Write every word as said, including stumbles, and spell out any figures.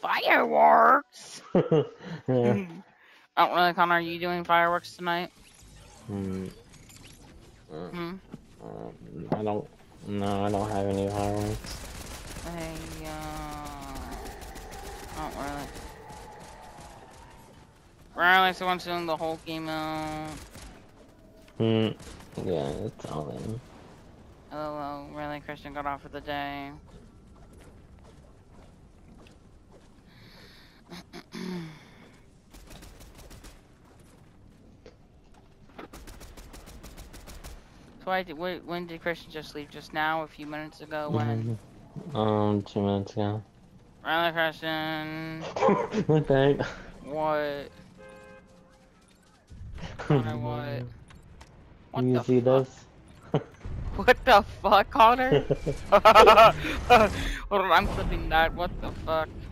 Fireworks? Yeah. Oh, really, Connor? Are you doing fireworks tonight? Hmm. Uh, Hmm? um, I don't. No, I don't have any fireworks. Hey, uh... Oh, really? Really, so I'm doing the whole game out. Hmm. Yeah, it's all in. Oh, oh, really? Christian got off for the day. So I did, wait, when did Christian just leave? Just now? A few minutes ago? When? Mm, um, two minutes ago. Really, Christian? What the heck? What? Connor, what? What You the see fuck? this? What the fuck, Connor? Hold on, I'm clipping that. What the fuck?